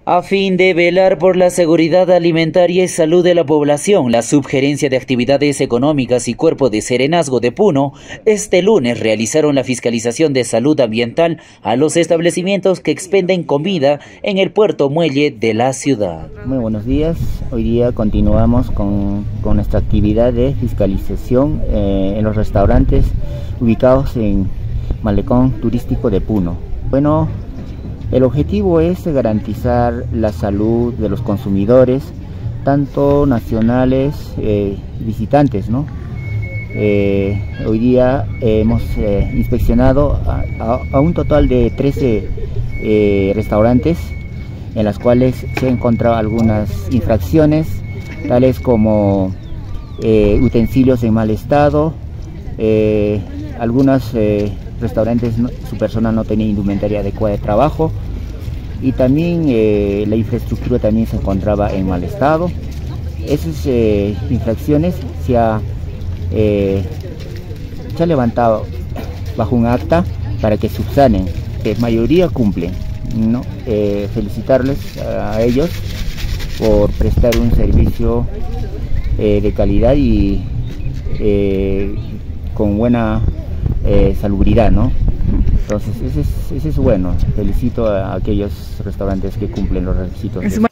A fin de velar por la seguridad alimentaria y salud de la población, la Subgerencia de Actividades Económicas y Cuerpo de Serenazgo de Puno este lunes realizaron la fiscalización de salud ambiental a los establecimientos que expenden comida en el puerto muelle de la ciudad. Muy buenos días, hoy día continuamos con nuestra actividad de fiscalización en los restaurantes ubicados en Malecón Turístico de Puno. Bueno, el objetivo es garantizar la salud de los consumidores, tanto nacionales y visitantes, ¿no? Hoy día hemos inspeccionado a un total de 13 restaurantes, en las cuales se han encontrado algunas infracciones, tales como utensilios en mal estado, algunos restaurantes su personal no tenía indumentaria adecuada de trabajo, y también la infraestructura también se encontraba en mal estado. Esas infracciones se ha levantado bajo un acta para que subsanen, que mayoría cumplen, ¿no? Felicitarles a ellos por prestar un servicio de calidad y con buena salubridad, ¿no? Entonces ese es bueno. Felicito a aquellos restaurantes que cumplen los requisitos.